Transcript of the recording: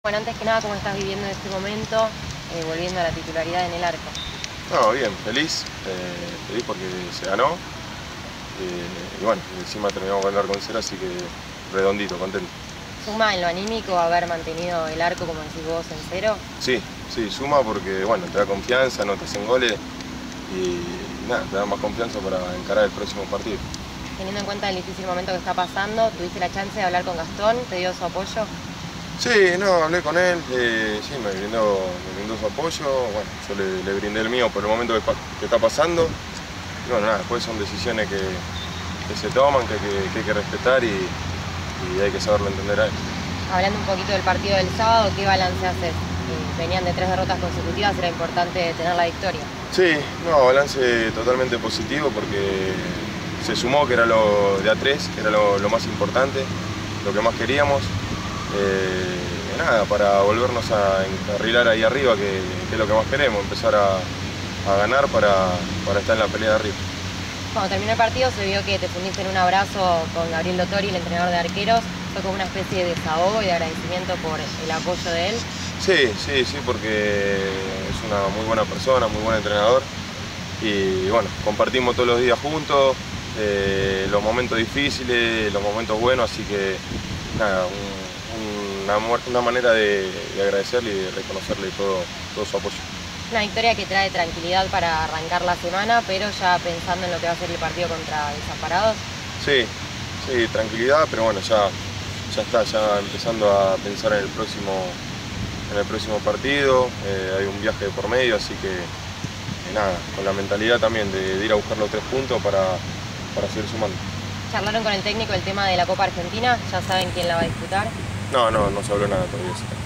Bueno, antes que nada, ¿cómo estás viviendo este momento, volviendo a la titularidad en el arco? No, bien, feliz, feliz porque se ganó y bueno, encima terminamos con el arco en cero, así que redondito, contento. ¿Suma en lo anímico haber mantenido el arco, como decís vos, en cero? Sí, sí, suma porque bueno, te da confianza, no te hacen goles y nada, te da más confianza para encarar el próximo partido. Teniendo en cuenta el difícil momento que está pasando, ¿tuviste la chance de hablar con Gastón? ¿Te dio su apoyo? Sí, no, hablé con él, sí, me brindó su apoyo, bueno, yo le brindé el mío por el momento que está pasando. Y bueno, nada, después son decisiones que se toman, que hay que respetar y hay que saberlo entender a él. Hablando un poquito del partido del sábado, ¿qué balance haces? Venían de 3 derrotas consecutivas, era importante tener la victoria. Sí, no, balance totalmente positivo porque se sumó que era lo de A3, que era lo más importante, lo que más queríamos. Nada, para volvernos a encarrilar ahí arriba, que es lo que más queremos, empezar a ganar para estar en la pelea de arriba. Cuando terminó el partido se vio que te fundiste en un abrazo con Gabriel Dottori, el entrenador de arqueros. Fue como una especie de desahogo y de agradecimiento por el apoyo de él. Sí, sí, sí, porque es una muy buena persona, muy buen entrenador y bueno, compartimos todos los días juntos, los momentos difíciles, los momentos buenos, así que nada, una manera de agradecerle y de reconocerle todo su apoyo. Una victoria que trae tranquilidad para arrancar la semana, pero ya pensando en lo que va a ser el partido contra Desamparados. Sí, sí, tranquilidad, pero bueno, ya está, ya empezando a pensar en el próximo partido, hay un viaje de por medio, así que nada, con la mentalidad también de ir a buscar los 3 puntos para seguir sumando. ¿Charlaron con el técnico el tema de la Copa Argentina? ¿Ya saben quién la va a disputar? No, no se habló nada todavía.